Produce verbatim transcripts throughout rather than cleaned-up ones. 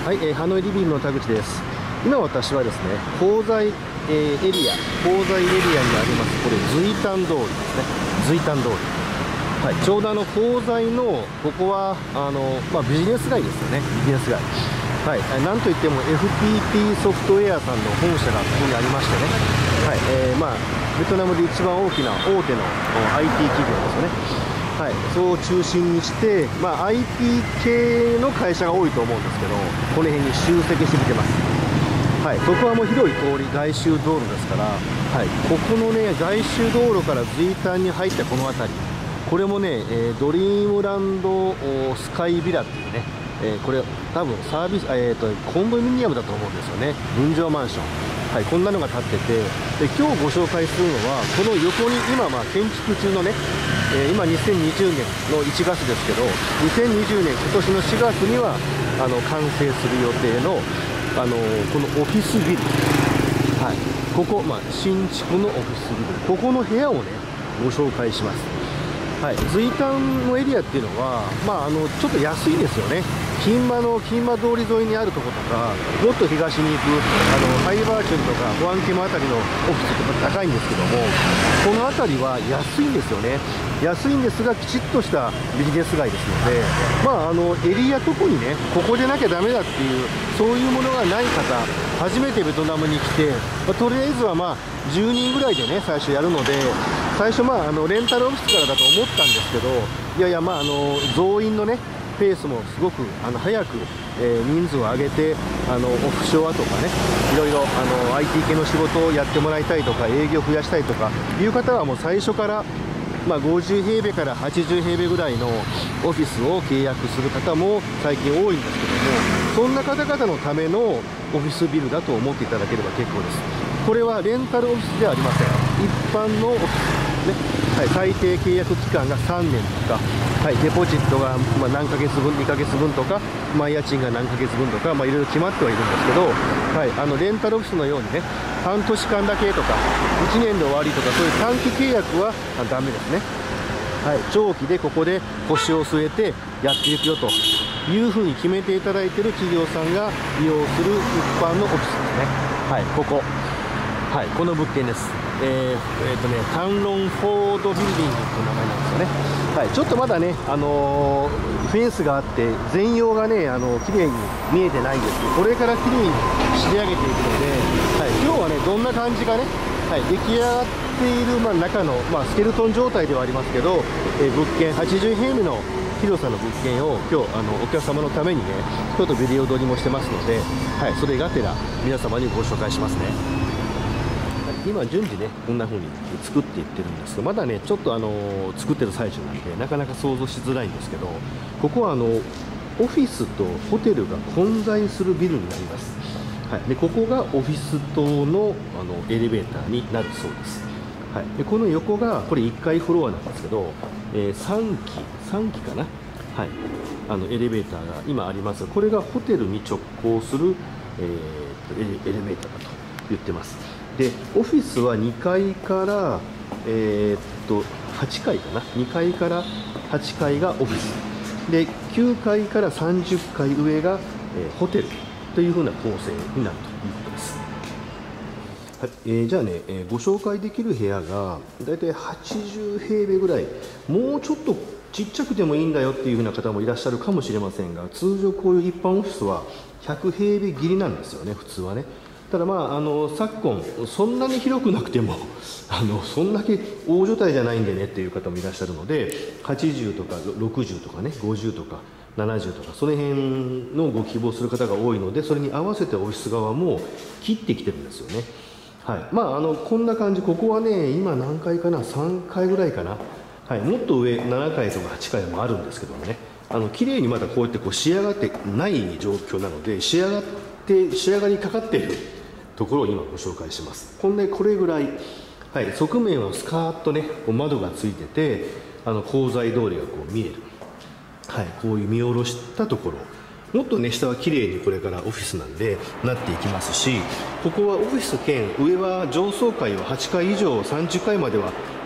はい、えー、ハノイリビングの田口です。今私はですね、鋼材、えー、エリア、鋼材エリアにあります、これ、随丹通りですね。随丹通り。はい、ちょうどあの鋼材の、ここはあの、まあ、ビジネス街ですよね、ビジネス街。はい、なんといっても エフピーティー ソフトウェアさんの本社がここにありましてね、はい、えー、まあ、ベトナムで一番大きな大手の アイティー 企業ですよね。はい、そう中心にして、まあ、アイティー 系の会社が多いと思うんですけど、この辺に集積してきてます。はい、そこはもう広い通り、外周道路ですから、はい、ここのね、外周道路から随丹に入ったこの辺り、これもね、えー、ドリームランドスカイビラっていうね、えー、これ、多分サービス、えーと、コンドミニアムだと思うんですよね、分譲マンション。はい、こんなのが建ってて、で今日ご紹介するのは、この横に今、まあ、建築中のね、えー、今にせんにじゅうねんのいちがつですけど、にせんにじゅうねん、今年のしがつにはあの完成する予定の、あのー、このオフィスビル、はい、ここ、まあ、新築のオフィスビル、ここの部屋をね、ご紹介します。はい、随丹のエリアっていうのは、まあ、あのちょっと安いですよね。金馬の金馬通り沿いにあるところとか、もっと東に行くあのハイバーチュンとかホアンケムあたりのオフィスとか高いんですけども、この辺りは安いんですよね。安いんですが、きちっとしたビジネス街ですので、まあ、あのエリア特にね、ここでなきゃダメだっていう、そういうものがない方、初めてベトナムに来て、まあ、とりあえずはまあじゅうにんぐらいでね、最初やるので、最初、まあ、あのレンタルオフィスからだと思ったんですけど、いやいや、まあ、あの増員のね、ペースもすごくあの早く、えー、人数を上げて、あのオフショアとかね、いろいろあの アイティー 系の仕事をやってもらいたいとか、営業増やしたいとかいう方は、もう最初から、まあ、ごじゅう平米からはちじゅう平米ぐらいのオフィスを契約する方も最近多いんですけども、そんな方々のためのオフィスビルだと思っていただければ結構です。これはレンタルオフィスではありません。一般のオフィスね、はい、最低契約期間がさんねんとか、はい、デポジットがまあ何ヶ月分、にかげつぶんとか、まあ、家賃が何ヶ月分とか、まあ、いろいろ決まってはいるんですけど、はい、あのレンタルオフィスのようにね、半年間だけとか、いちねんで終わりとか、そういう短期契約はダメですね。はい、長期でここで腰を据えてやっていくよというふうに決めていただいている企業さんが利用する一般のオフィスですね。はい、ここ、はい、この物件です。えーえーとね、タンロンフォードビルディングという名前なんですよね。はい、ちょっとまだね、あのー、フェンスがあって全容がね、あの綺麗に見えてないんですけど、これから綺麗に仕上げていくので、はい、今日はね、どんな感じかね、はい、出来上がっている、まあ、中の、まあ、スケルトン状態ではありますけど、えー、物件はちじゅう平米の広さの物件を今日あのお客様のためにね、ちょっとビデオ撮りもしてますので、はい、それがてら皆様にご紹介しますね。今順次ね、こんな風に作っていってるんですが、まだねちょっとあの作ってる最中なんでなかなか想像しづらいんですけど、ここはあのオフィスとホテルが混在するビルになります。はい、でここがオフィス棟のあのエレベーターになるそうです。はい、でこの横がこれいっかいフロアなんですけど、えー、さんきさんきかな、はい、あのエレベーターが今ありますが、これがホテルに直行する、えー、エレベーターだと言ってます。でオフィスはにかいから、えー、っとはちかいかな、にかいからはちかいがオフィスで、きゅうかいからさんじゅっかい上が、えー、ホテルというふうな構成になるということです。はい、えー、じゃあね、えー、ご紹介できる部屋がだいたいはちじゅう平米ぐらい、もうちょっとちっちゃくてもいいんだよっていうふうな方もいらっしゃるかもしれませんが、通常こういう一般オフィスはひゃく平米切りなんですよね、普通はね。ただ、まあ、あの昨今そんなに広くなくてもあのそんだけ大所帯じゃないんでねっていう方もいらっしゃるので、はちじゅうとかろくじゅうとかね、ごじゅうとかななじゅうとかその辺のご希望する方が多いので、それに合わせてオフィス側も切ってきてるんですよね。はい、まあ、あのこんな感じ、ここはね今何階かな、さんかいぐらいかな、はい、もっと上ななかいとかはちかいもあるんですけどもね、あの綺麗にまだこうやってこう仕上がってない状況なので、仕上がって仕上がりかかっているところを今ご紹介します。こんなこれぐらい、はい、側面はスカーッとねこう窓がついてて、あの鋼材通りがこう見える、はい、こういう見下ろしたところ、もっとね下は綺麗にこれからオフィスなんでなっていきますし、ここはオフィス兼上は上層階ははちかい以上さんじゅっかいまでは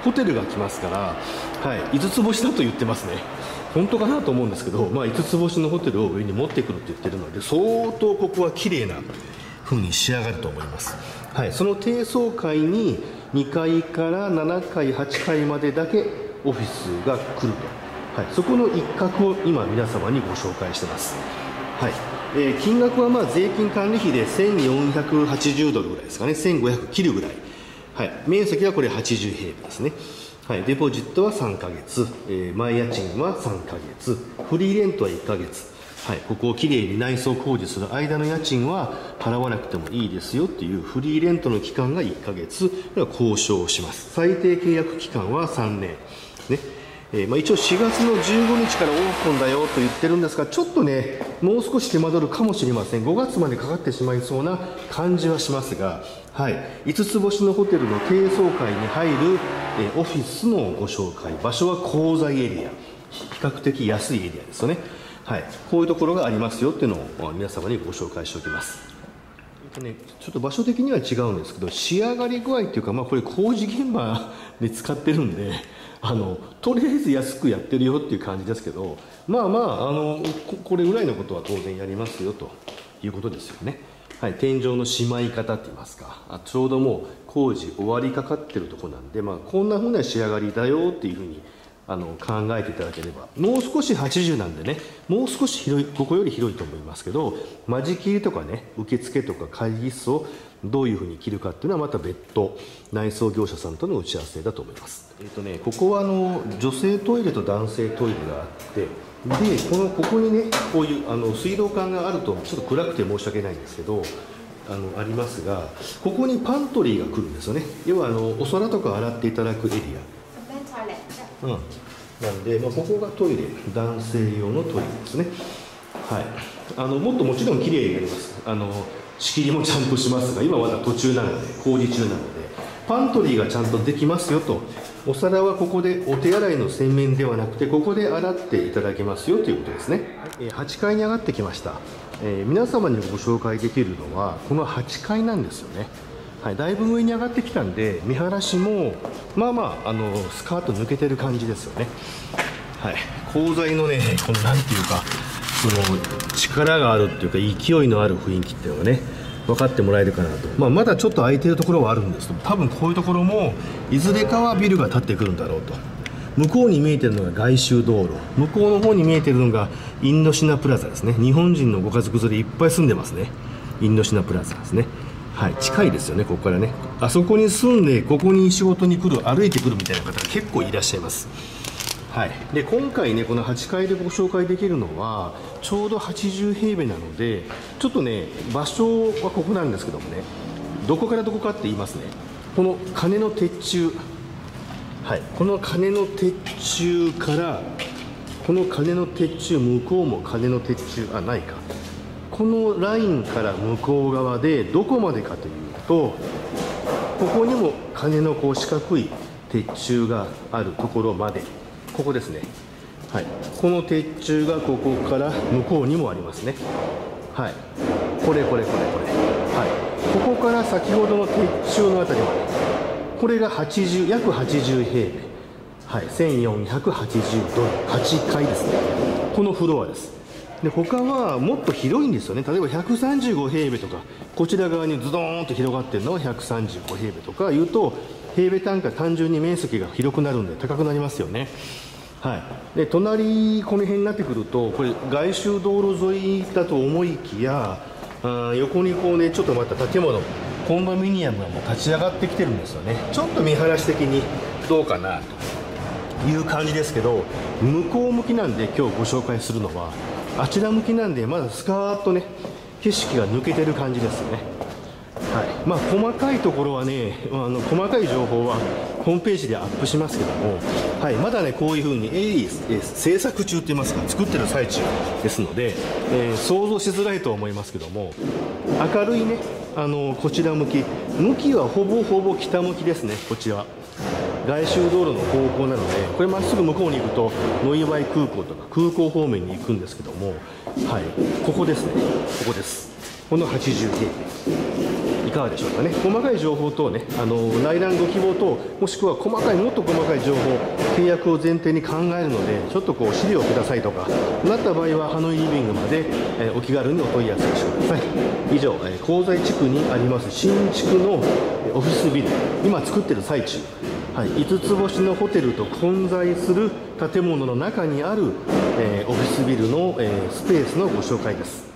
ホテルが来ますから、はい、いつつ星だと言ってますね。本当かなと思うんですけど、まあ、いつつ星のホテルを上に持ってくるって言ってるので、相当ここは綺麗な風に仕上がると思います。はい、その低層階ににかいからななかいはちかいまでだけオフィスが来ると、はい、そこの一角を今皆様にご紹介してます。はい、えー、金額はまあ税金管理費でせんよんひゃくはちじゅうドルぐらいですかね。せんごひゃく切るぐらい。はい、面積はこれはちじゅうへいべいですね。はい、デポジットはさんかげつ、えー、前家賃はさんかげつ、フリーレントはいっかげつ、はい、ここをきれいに内装工事する間の家賃は払わなくてもいいですよっていうフリーレントの期間がいっかげつ、交渉します。最低契約期間はさんねん、ね。えーまあ、一応しがつのじゅうごにちからオープンだよと言ってるんですが、ちょっとね、もう少し手間取るかもしれません。ごがつまでかかってしまいそうな感じはしますが、はい、いつつ星のホテルの低層階に入る、えー、オフィスのご紹介。場所は鋼材エリア。比較的安いエリアですよね。はい、こういうところがありますよっていうのを皆様にご紹介しておきます。ね、ちょっと場所的には違うんですけど、仕上がり具合っていうか、まあ、これ工事現場で使ってるんで、あのとりあえず安くやってるよっていう感じですけど、まあまあ、あの こ, これぐらいのことは当然やりますよということですよね。はい、天井のしまい方って言いますか、あちょうどもう工事終わりかかってるところなんで、まあ、こんなふうな仕上がりだよっていうふうにあの考えていただければ、もう少しはちじゅうなんでね、もう少し広い、ここより広いと思いますけど、間仕切りとかね、受付とか会議室をどういうふうに切るかっていうのはまた別途内装業者さんとの打ち合わせだと思います。えっとね、ここはあの女性トイレと男性トイレがあって、でこのここにね、こういうあの水道管があるとちょっと暗くて申し訳ないんですけど、あのありますが、ここにパントリーが来るんですよね。要はあのお皿とか洗っていただくエリア。うん、なんで、まあ、ここがトイレ、男性用のトイレですね。はい、あのもっともちろんきれいになります。あの仕切りもちゃんとしますが、今まだ途中なので、工事中なので、パントリーがちゃんとできますよと。お皿はここでお手洗いの洗面ではなくて、ここで洗っていただけますよということですね。はちかいに上がってきました。えー、皆様にご紹介できるのはこのはちかいなんですよね。はい、だいぶ上に上がってきたんで、見晴らしもまあまあ、あのスカート抜けてる感じですよね。はい、鋼材のね、このなんていうか、その力があるっていうか勢いのある雰囲気っていうのがね、分かってもらえるかなと。まあ、まだちょっと空いてるところはあるんですけど、多分こういうところもいずれかはビルが建ってくるんだろうと。向こうに見えてるのが外周道路、向こうの方に見えてるのがインドシナプラザですね。日本人のご家族連れいっぱい住んでますね。インドシナプラザですね。はい、近いですよね、ここからね。あそこに住んでここに仕事に来る、歩いてくるみたいな方が結構いらっしゃいます。はい、で今回ね、このはちかいでご紹介できるのはちょうどはちじゅうへいべいなので、ちょっとね、場所はここなんですけどもね、どこからどこかって言いますね。この鐘の鉄柱、はい、この鐘の鉄柱からこの鐘の鉄柱、向こうも鐘の鉄柱、あ、ないか、このラインから向こう側でどこまでかというと、ここにも鐘のこう四角い鉄柱があるところまで、ここですね。はい、この鉄柱がここから向こうにもありますね。はい、これこれこれこれ、はい、ここから先ほどの鉄柱のあたりまで、これがはちじゅう、約はちじゅうへいべい、はい、せんよんひゃくはちじゅうドル、はちかいですね。このフロアです。で他はもっと広いんですよね。例えばひゃくさんじゅうごへいべいとか、こちら側にズドーンと広がってるのはひゃくさんじゅうごへいべいとかいうと、平米単価、単純に面積が広くなるんで高くなりますよね。はい、で隣、この辺になってくると、これ外周道路沿いだと思いきや、あ横にこうね、ちょっとまた建物、コンドミニアムがもう立ち上がってきてるんですよね。ちょっと見晴らし的にどうかなという感じですけど、向こう向きなんで今日ご紹介するのは、あちら向きなんで、まだスカーッとね、景色が抜けてる感じですよね。はい、まあ細かいところはね、あの細かい情報はホームページでアップしますけども、はい、まだね、こういうふうに鋭意、えー、制作中といいますか、作ってる最中ですので、えー、想像しづらいとは思いますけども、明るいね、あのこちら向き、向きはほぼほぼ北向きですね。こちら外周道路の方向なので、これまっすぐ向こうに行くとノイバイ空港とか空港方面に行くんですけども、はい、ここですね、ここです。このはちじゅうへいべいいかがでしょうかね。細かい情報等ね、あの内覧ご希望等、もしくは細かいもっと細かい情報、契約を前提に考えるので、ちょっとこう資料をくださいとかなった場合はハノイリビングまで、えー、お気軽にお問い合わせしてください。以上、えー、鋼材地区にあります新築のオフィスビル、今作ってる最中、はい、いつつ星のホテルと混在する建物の中にある、えー、オフィスビルの、えー、スペースのご紹介です。